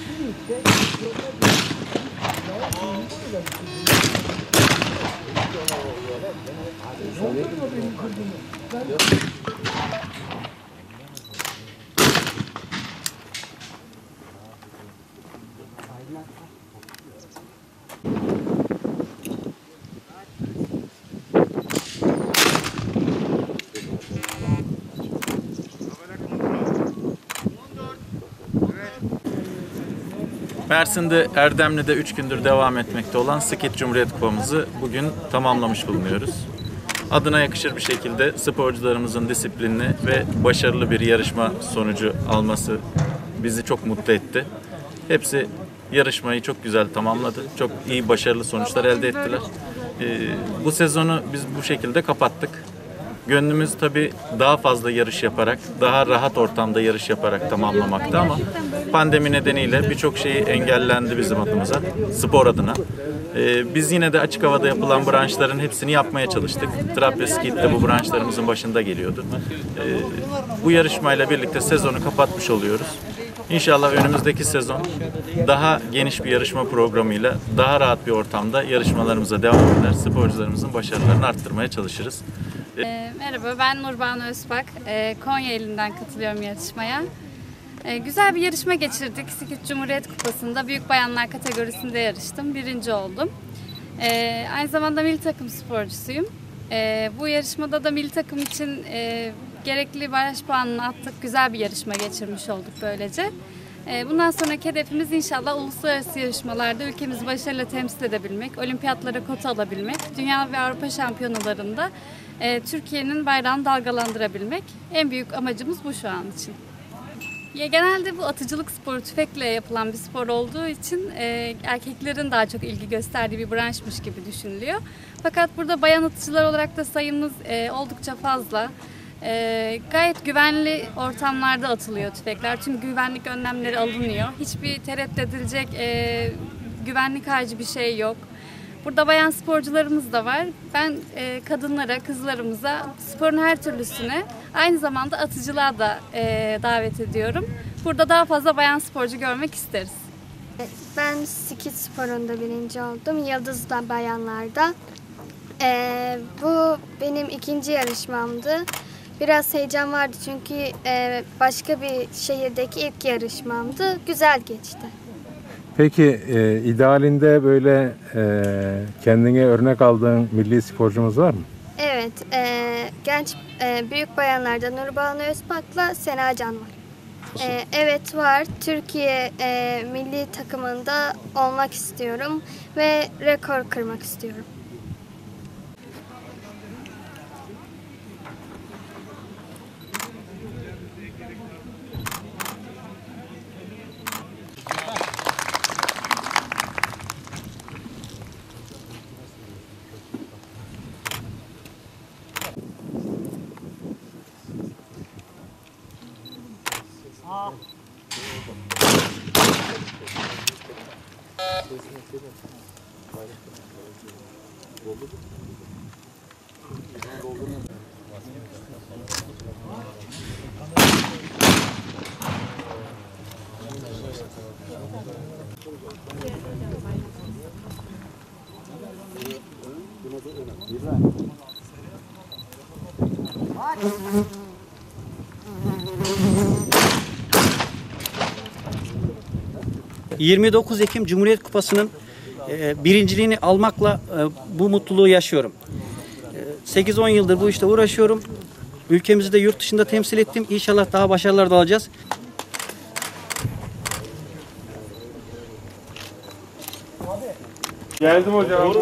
Mersin'de Erdemli'de 3 gündür devam etmekte olan Skit Cumhuriyet Kupamızı bugün tamamlamış bulunuyoruz. Adına yakışır bir şekilde sporcularımızın disiplinli ve başarılı bir yarışma sonucu alması bizi çok mutlu etti. Hepsi yarışmayı çok güzel tamamladı. Çok iyi, başarılı sonuçlar elde ettiler. Bu sezonu biz bu şekilde kapattık. Gönlümüz tabii daha fazla yarış yaparak, daha rahat ortamda yarış yaparak tamamlamakta ama pandemi nedeniyle birçok şey engellendi bizim adımıza, spor adına. Biz yine de açık havada yapılan branşların hepsini yapmaya çalıştık. Trap ve skit de bu branşlarımızın başında geliyordu. Bu yarışmayla birlikte sezonu kapatmış oluyoruz. İnşallah önümüzdeki sezon daha geniş bir yarışma programıyla daha rahat bir ortamda yarışmalarımıza devam eder. Sporcularımızın başarılarını arttırmaya çalışırız. Merhaba, ben Nurbanu Özpak. Konya ilinden katılıyorum yarışmaya. Güzel bir yarışma geçirdik. Skit Cumhuriyet Kupası'nda büyük bayanlar kategorisinde yarıştım. Birinci oldum. Aynı zamanda milli takım sporcusuyum. Bu yarışmada da milli takım için gerekli baraj puanını attık. Güzel bir yarışma geçirmiş olduk böylece. Bundan sonraki hedefimiz inşallah uluslararası yarışmalarda ülkemizi başarıyla temsil edebilmek, olimpiyatlara kota alabilmek, dünya ve Avrupa şampiyonalarında Türkiye'nin bayrağını dalgalandırabilmek. En büyük amacımız bu şu an için. Genelde bu atıcılık sporu tüfekle yapılan bir spor olduğu için erkeklerin daha çok ilgi gösterdiği bir branşmış gibi düşünülüyor. Fakat burada bayan atıcılar olarak da sayımız oldukça fazla. Gayet güvenli ortamlarda atılıyor tüfekler. Tüm güvenlik önlemleri alınıyor. Hiçbir tereddüt edilecek güvenlik harici bir şey yok. Burada bayan sporcularımız da var. Ben kadınlara, kızlarımıza sporun her türlüsüne aynı zamanda atıcılığa da davet ediyorum. Burada daha fazla bayan sporcu görmek isteriz. Ben skit sporunda birinci oldum. Yıldız'da bayanlarda. Bu benim ikinci yarışmamdı. Biraz heyecan vardı çünkü başka bir şehirdeki ilk yarışmamdı. Güzel geçti. Peki idealinde böyle kendine örnek aldığın milli sporcumuz var mı? Evet, genç büyük bayanlarda Nurbanu Özpak'la Sena Can var. Evet var. Türkiye milli takımında olmak istiyorum ve rekor kırmak istiyorum. ...29 Ekim Cumhuriyet Kupası'nın birinciliğini almakla bu mutluluğu yaşıyorum. 8-10 yıldır bu işte uğraşıyorum. Ülkemizi de yurt dışında temsil ettim. İnşallah daha başarılar da alacağız. Geldim hocam.